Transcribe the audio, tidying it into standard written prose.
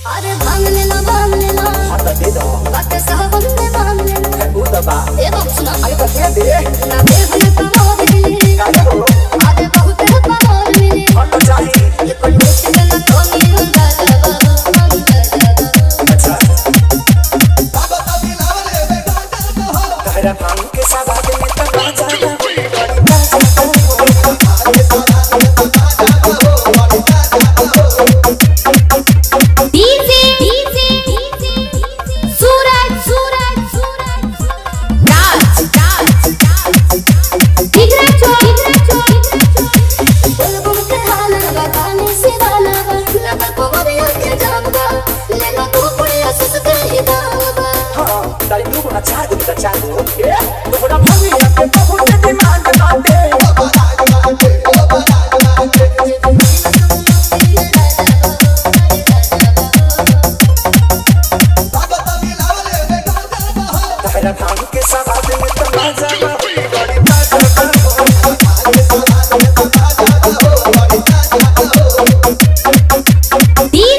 अरे भांग लेना हां तो दे दो बात सब हमने मान लेना वो दबा ए बाप सुना अरे तो दे ना दे हमें पावर मिली काहे हो आगे बहुत पावर मिली हां तो चाहिए ये कोई मुश्किल ना कोई होगा अच्छा बाबा तभी लावले बेगाना कहरा भांग के साथ में तो बाजा दी